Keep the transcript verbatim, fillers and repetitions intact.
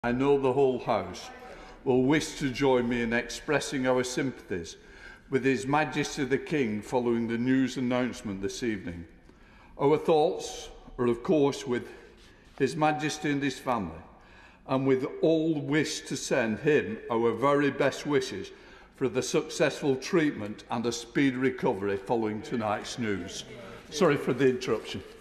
I know the whole House will wish to join me in expressing our sympathies with His Majesty the King following the news announcement this evening. Our thoughts are, of course, with His Majesty and his family, and with all wish to send him our very best wishes for the successful treatment and a speedy recovery following tonight's news. Sorry for the interruption.